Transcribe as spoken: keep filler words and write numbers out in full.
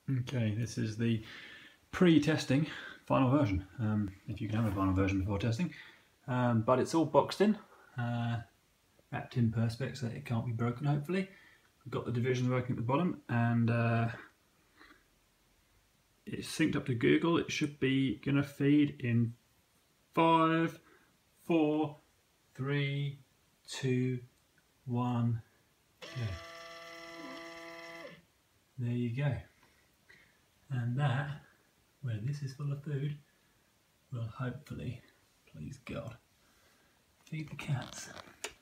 Okay, this is the pre-testing final version, um, if you can have a final version before testing. Um, but it's all boxed in, uh, wrapped in perspex so that it can't be broken hopefully. We've got the divisions working at the bottom, and uh, it's synced up to Google. It should be going to feed in five, four, three, two, one, go. There you go. And that, where this is full of food, will hopefully, please God, feed the cats.